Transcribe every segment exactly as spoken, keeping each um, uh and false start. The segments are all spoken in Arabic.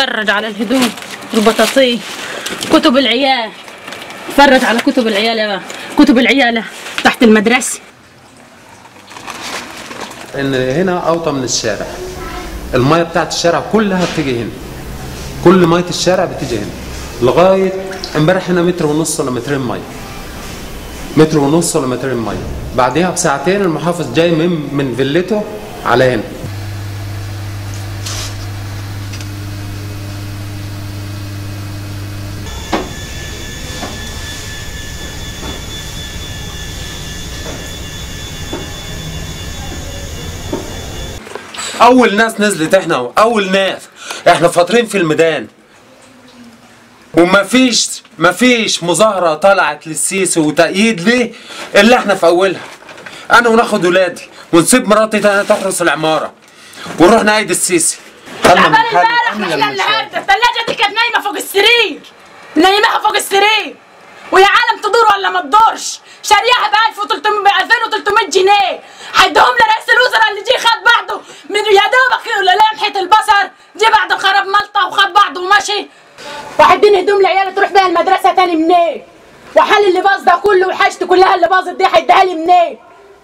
اتفرج على الهدوم، البطاطين، كتب العيال. اتفرج على كتب العيال يا بقى. كتب العيال تحت المدرسه. ان هنا اوطى من الشارع، الميه بتاعت الشارع كلها بتيجي هنا، كل ميه الشارع بتيجي هنا لغايه امبارح هنا متر ونص ولا مترين ميه، متر ونص ولا مترين ميه. بعدها بساعتين المحافظ جاي من من فيلته على هنا. اول ناس نزلت احنا، اول ناس احنا فاطرين في الميدان، ومفيش مفيش مظاهره طلعت للسيسي وتأييد ليه الا احنا في اولها. انا وناخد ولادي ونسيب مراتي تحرس العماره ونروح نعيد السيسي. تعبان امبارح واحنا النهارده الثلاجه دي كانت نايمه فوق السرير، نايمها فوق السرير ويا عالم تدور ولا ما تدورش. شاريها ب ألفين وثلاثمية جنيه، هيديهم لرئيس الوزراء اللي جه خد بعضه من يا دوبك لمحه البصر، جه بعد خرب ملطه وخد بعضه ومشي. وهيديني هدوم لعيالي تروح بيها المدرسه تاني منين؟ وحال اللي باظ ده كله وحاجتي كلها اللي باظت دي هيديها لي منين؟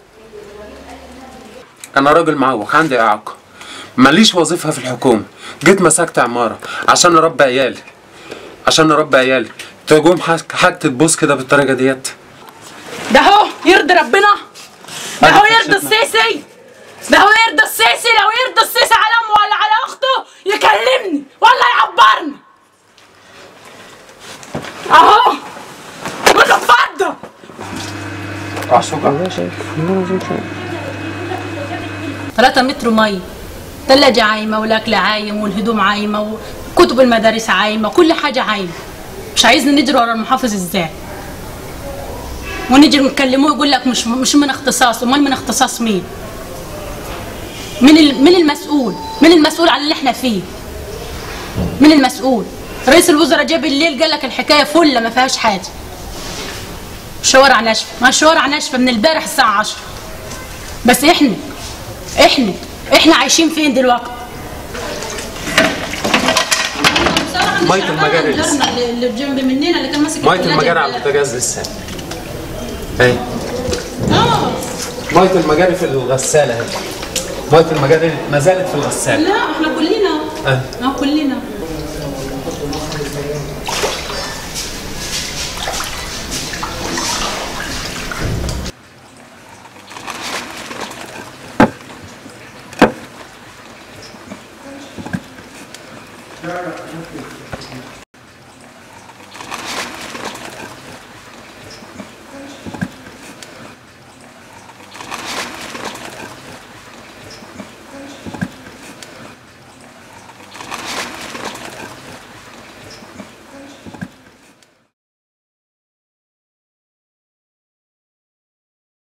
انا راجل معوق، عندي اعاقه، ماليش وظيفه في الحكومه، جيت مسكت عماره عشان اربي عيالي، عشان اربي عيالي. تقوم حاجه تبوظ كده بالطريقه ديت؟ ده هو يرضي ربنا؟ ده هو يرضي السيسي؟ ده هو يرضي السيسي؟ لو يرضي السيسي على امه ولا على اخته يكلمني ولا يعبرني. اهو قول له اتفضل. ثلاثة متر مي، ثلاجة عايمة والاكل عايم والهدوم عايمة وكتب المدارس عايمة، كل حاجة عايمة. مش عايزني نجري ورا المحافظ ازاي؟ ونيجي نكلموه يقول لك مش مش من اختصاصه. امال من اختصاص مين؟ مين مين المسؤول؟ مين المسؤول على اللي احنا فيه؟ مين المسؤول؟ رئيس الوزراء جه بالليل قال لك الحكايه فله ما فيهاش حاجه. الشوارع ناشفه، ما الشوارع ناشفه من امبارح الساعه عشرة. بس احنا احنا احنا عايشين فين دلوقتي؟ ميه المجاري اللي بجنب مننا اللي كان ماسك ميه المجاري على البوتاجاز لسه. اهي اه ميه المجاري في الغساله اهي، ميه المجاري ما زالت في الغساله. لا احنا كلنا اه اه كلنا. لا لا